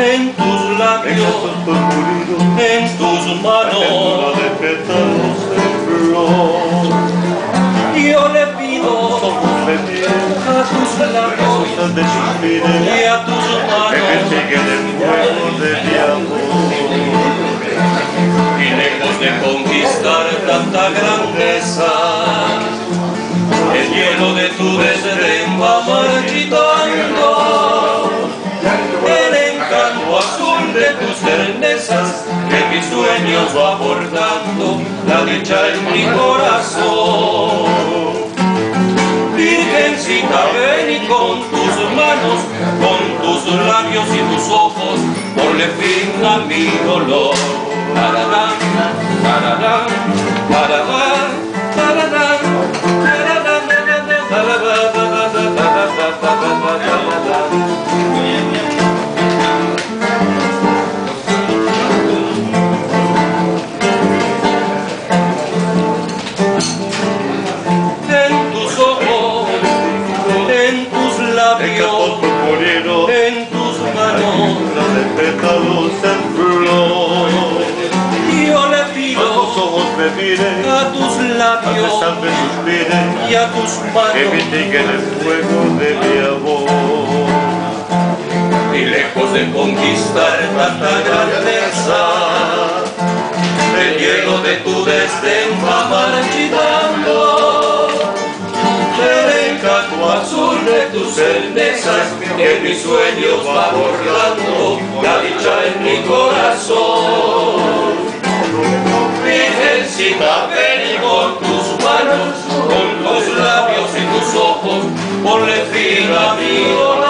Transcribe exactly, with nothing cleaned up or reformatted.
en tus labios, en tus manos, de pétalos de flor. yo le pido a tus labios y a tus Que manos, siguen el fuego de mi amor. y lejos de conquistar tanta grandeza, el hielo de tu desdén va marchitando, el encanto azul de tus ternezas, que mis sueños va bordando la dicha en mi corazón. Virgencita, ven y con tus manos, con tus labios y tus ojos, ponle fin a mi dolor. Tararán, tararán, tararán, tararán, tararán, tararán, tararán. En tus ojos, en tus labios, en tus manos, de pétalos en flor. yo le pido Tus ojos me miren, a tus a labios pesar me suspiren, y a tus que manos, mitiguen el fuego de mi amor. y lejos de conquistar tanta grandeza, el hielo de tu desdén va marchitando, el encanto azul de tus certezas, que mis sueños va bordando la dicha en mi corazón. Virgencita, ven y con tus manos, con tus labios y tus ojos, ponle fin a mi dolor.